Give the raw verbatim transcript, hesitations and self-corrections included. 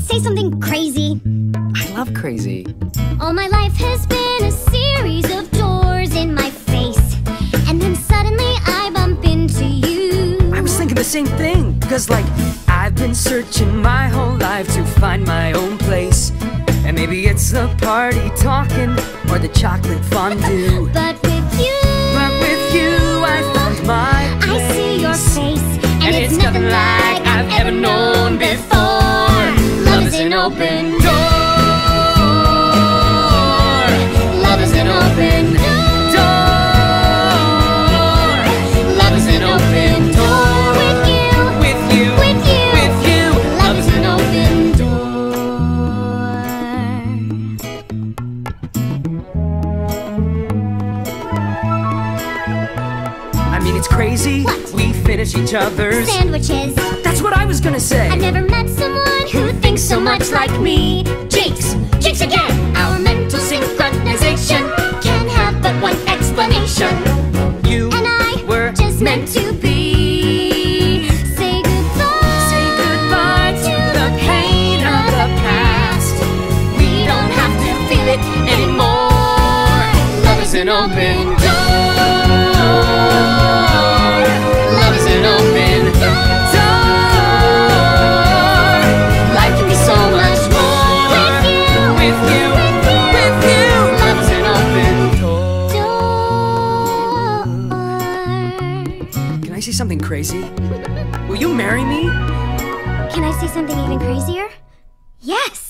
say something crazy? I love crazy. All my life has been a series of doors in my face, and then suddenly I bump into you. I was thinking the same thing, cause like I've been searching my whole life to find my own place. And maybe it's the party talking or the chocolate fondue. But with you, But with you I found my place. I see your face, and, And it's, it's nothing like I've ever known before. Love is an open door. Love is an open door. Love is an open door. with you, With you, with you, with you. love is an open door. I mean, it's crazy. What? We finish each other's Sandwiches. That's what I was gonna say. I've never met someone who thinks so much like me. Jinx, jinx again. Our mental synchronization can have but one explanation. You And I were just meant to be. Say goodbye. Say goodbye to the pain of the past. We don't have to feel it anymore. Love is an open door. Love is an open door. Life can be so much more With you, with you, with you. Love is an open door. door. Can I say something crazy? Will you marry me? Can I say something even crazier? Yes!